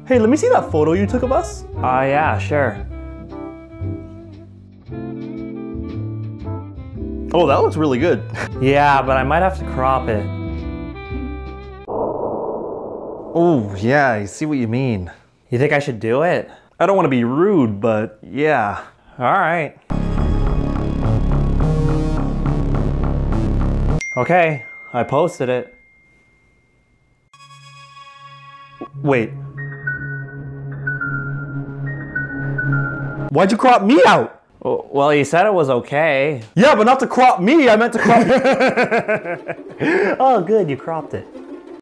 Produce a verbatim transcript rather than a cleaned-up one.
Hey, let me see that photo you took of us. Uh, yeah, sure. Oh, that looks really good. Yeah, but I might have to crop it. Oh, yeah, I see what you mean. You think I should do it? I don't want to be rude, but yeah. All right. Okay, I posted it. Wait. Why'd you crop me out? Well, you said it was okay. Yeah, but not to crop me. I meant to crop... Oh, good, you cropped it.